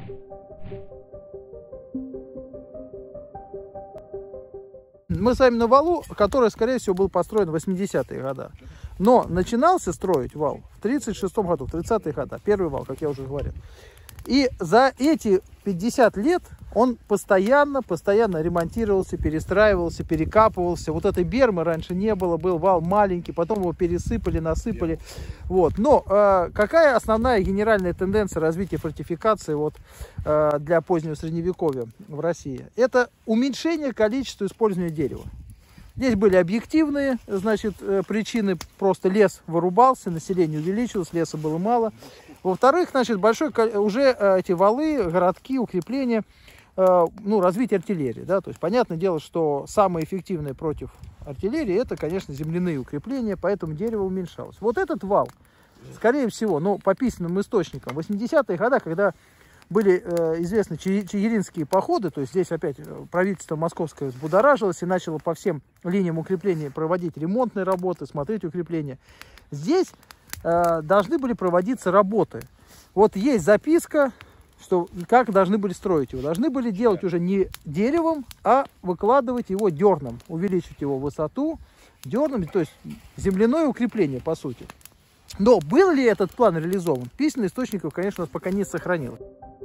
Мы с вами на валу, который, скорее всего, был построен в 80-е годы. Но начинался строить вал в 36-м году, в 30-е годы. Первый вал, как я уже говорил. И за эти 50 лет он постоянно ремонтировался, перестраивался, перекапывался. Вот этой бермы раньше не было, был вал маленький, потом его пересыпали, насыпали. Вот. Но какая основная генеральная тенденция развития фортификации вот, для позднего средневековья в России? Это уменьшение количества использования дерева. Здесь были объективные, значит, причины, просто лес вырубался, население увеличилось, леса было мало. Во-вторых, значит, уже эти валы, городки, укрепления, ну, развитие артиллерии, да, то есть, понятное дело, что самое эффективное против артиллерии, это, конечно, земляные укрепления, поэтому дерево уменьшалось. Вот этот вал, скорее всего, ну, по письменным источникам, в 80-е годы, когда были известны чигиринские походы, то есть здесь опять правительство московское взбудоражилось и начало по всем линиям укрепления проводить ремонтные работы, смотреть укрепления. Здесь должны были проводиться работы. Вот есть записка, что как должны были строить его. Должны были делать уже не деревом, а выкладывать его дерном, увеличить его высоту дерном, то есть земляное укрепление, по сути. Но был ли этот план реализован? Письменных источников, конечно, у нас пока не сохранилось.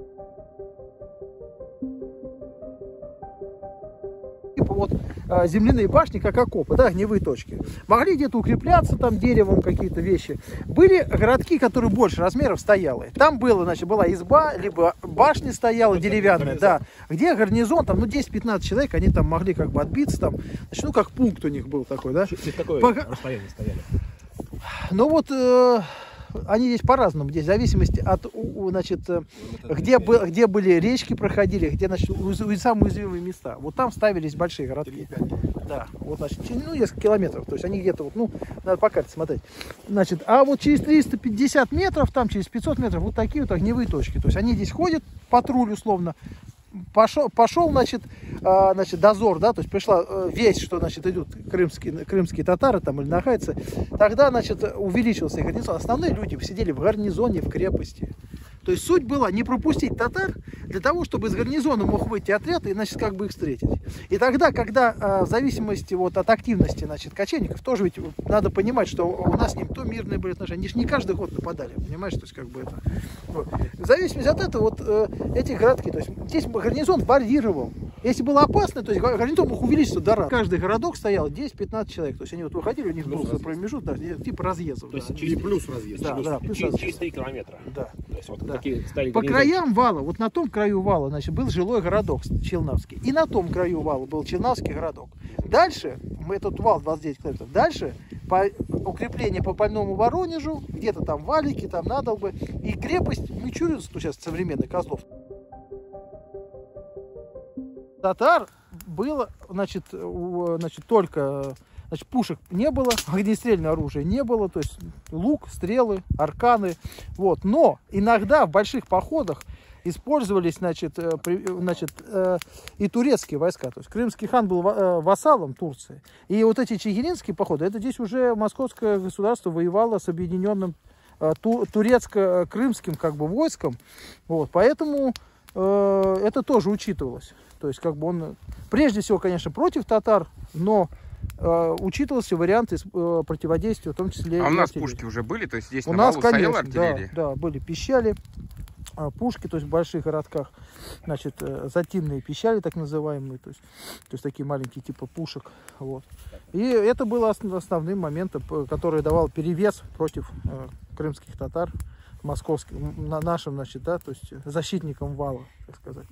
Вот земляные башни, как окопы, да, огневые точки. Могли где-то укрепляться там деревом, какие-то вещи. Были городки, которые больше размеров стояли. Там было, значит, была изба, либо башня стояла деревянная, да, где гарнизон, там, ну, 10-15 человек, они там могли как бы отбиться, там, значит, ну, как пункт у них был такой, да. Какое расстояние стояли? Ну, вот... Они здесь по-разному, здесь в зависимости от, значит, где были речки проходили, где, значит, самые уязвимые места. Вот там ставились большие городки. Да, вот, значит, ну, несколько километров, то есть они где-то, вот, ну, надо по карте смотреть. Значит, а вот через 350 метров, там через 500 метров, вот такие вот огневые точки. То есть они здесь ходят, патруль условно, пошел, значит, дозор, да, то есть пришла весть, что, значит, идут крымские татары там или находятся, тогда, значит, увеличился их гарнизон. Основные люди сидели в гарнизоне, в крепости. То есть суть была не пропустить татар для того, чтобы из гарнизона мог выйти отряд и, значит, как бы их встретить. И тогда, когда в зависимости вот от активности, значит, кочевников, тоже ведь надо понимать, что у нас с ним то мирные были отношения, они же не каждый год нападали, понимаешь, то есть как бы это. Вот. В зависимости от этого вот эти городки, то есть здесь гарнизон варьировал. Если было опасно, то есть гарнизон мог увеличиться до раза. Каждый городок стоял 10-15 человек, то есть они вот выходили, у них был промежуток, да, типа разъездов. То есть да. Через плюс разъезд. Да, через 3 километра. Да. То есть, вот да. По краям вала, вот на том краю вала, значит, был жилой городок Челнавский. И на том краю вала был Челнавский городок. Дальше, этот вал 29 километров, дальше по укреплению по Больному Воронежу, где-то там Валики, там Надолбы, и крепость Мичуринск, ну, сейчас современный Козлов. Татар было, значит, только... Значит, пушек не было, огнестрельного оружия не было, то есть лук, стрелы, арканы. Вот. Но иногда в больших походах использовались, значит, и турецкие войска. То есть крымский хан был вассалом Турции. И вот эти чигиринские походы, это здесь уже московское государство воевало с объединенным турецко-крымским как бы войском. Вот. Поэтому это тоже учитывалось. То есть как бы он, прежде всего, конечно, против татар, но учитывался варианты противодействия, в том числе. А у нас пушки уже были, то есть здесь у на нас, валу конечно, стояла артиллерия? Да, были пищали, пушки, то есть в больших городках, значит, затинные пищали, так называемые, то есть такие маленькие типа пушек, вот. И это было основным моментом, который давал перевес против крымских татар, московским, нашим, значит, да, то есть защитникам вала, так сказать.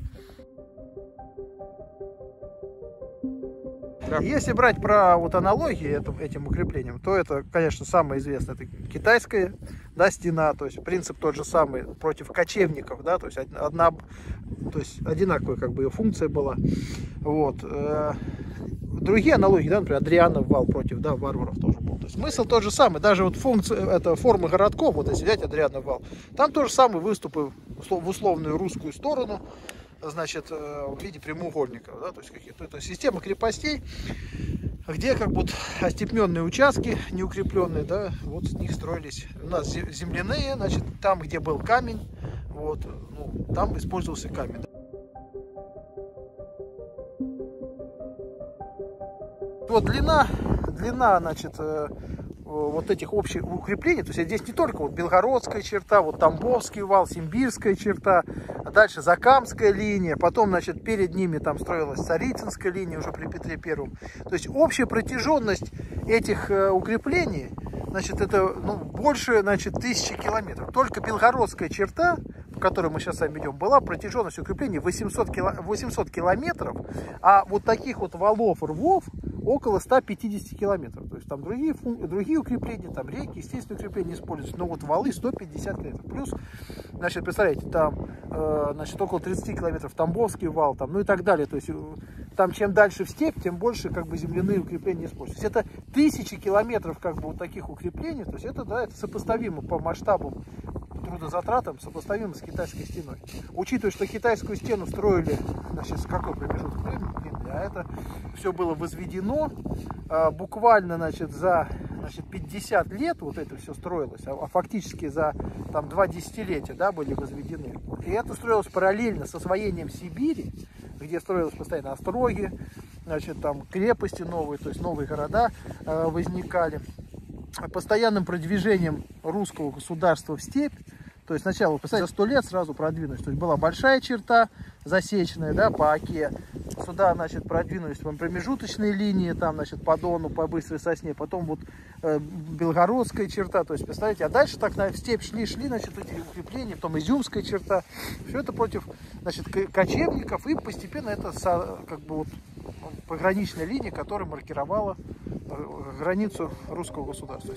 Если брать про вот аналогии этим укреплениям, то это, конечно, самое известное, это китайская, да, стена, то есть принцип тот же самый против кочевников, да, то есть одинаковая как бы ее функция была. Вот. Другие аналогии, да, например, Адрианов вал против, да, варваров тоже был. То есть смысл тот же самый, даже вот формы городков, вот если взять Адрианов вал, там тоже самые выступы в условную русскую сторону, значит, в виде прямоугольников, да, то есть какие-то, это система крепостей, где как будто остепненные участки, неукрепленные, да, вот с них строились у нас земляные, значит, там, где был камень, Вот, ну, там использовался камень. Вот длина, значит, вот этих общих укреплений, то есть здесь не только вот Белгородская черта, вот Тамбовский вал, Симбирская черта, а дальше Закамская линия, потом, значит, перед ними там строилась Царицынская линия уже при Петре Первом. То есть общая протяженность этих укреплений, значит, это, ну, больше, значит, 1000 километров. Только Белгородская черта, по которой мы сейчас с вами идем, была протяженность укреплений 800 километров, а вот таких вот валов, рвов около 150 километров. То есть там другие укрепления, там реки, естественные укрепления используются, но вот валы 150 километров. Плюс, значит, представляете, там, значит, около 30 километров Тамбовский вал, там, ну и так далее. То есть там чем дальше в степь, тем больше как бы земляные укрепления используются. Это 1000 километров как бы вот таких укреплений. То есть это, да, это сопоставимо по масштабам, трудозатратам, сопоставимо с китайской стеной. Учитывая, что китайскую стену строили, значит, с какой промежуток времени, а это все было возведено буквально, значит, за 50 лет вот это все строилось, а фактически за там 2 десятилетия, да, были возведены. И это строилось параллельно с освоением Сибири, где строилось постоянно остроги, значит, там крепости новые, то есть новые города возникали. Постоянным продвижением русского государства в степь. То есть сначала, представьте, за 100 лет сразу продвинулись. То есть была большая черта, засеченная, да, по Оке. Сюда, значит, продвинулись там промежуточные линии, там, значит, по Дону, по Быстрой Сосне. Потом вот Белгородская черта. То есть, представляете, а дальше так в степь шли, значит, эти укрепления, потом Изюмская черта. Все это против, значит, кочевников. И постепенно это как бы вот пограничная линия, которая маркировала границу русского государства.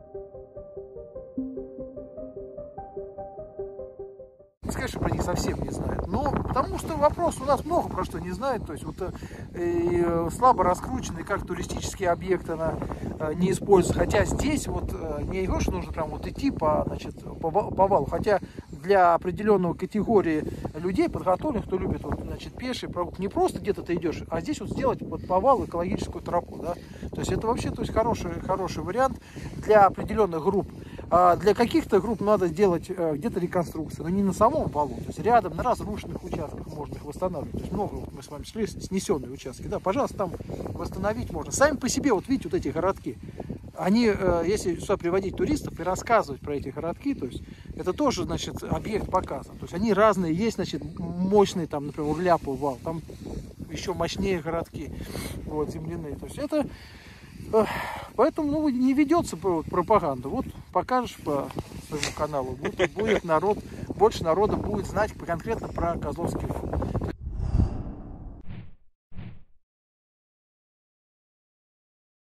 Конечно, про них совсем не знают, но потому что вопрос у нас много про что не знает, то есть вот слабо раскрученный, как туристический объект она не используется, хотя здесь вот не говорю, что нужно прям вот идти по валу, хотя для определенного категории людей подготовленных, кто любит вот, значит, пеший прогулки, не просто где-то ты идешь, а здесь вот сделать вот по валу экологическую тропу, да, то есть это вообще, то есть хороший вариант для определенных групп. А для каких-то групп надо сделать где-то реконструкцию, но не на самом валу, то есть рядом, на разрушенных участках можно их восстанавливать. То есть много, вот мы с вами шли, снесенные участки, да, пожалуйста, там восстановить можно. Сами по себе, вот видите, вот эти городки, они, если сюда приводить туристов и рассказывать про эти городки, то есть это тоже, значит, объект показан. То есть они разные, есть, значит, мощный, там, например, Ляпов вал, там еще мощнее городки, вот, земляные. То есть это... Поэтому, ну, не ведется пропаганда. Вот покажешь по своему каналу, будет народ, больше народа будет знать конкретно про Козловский вал.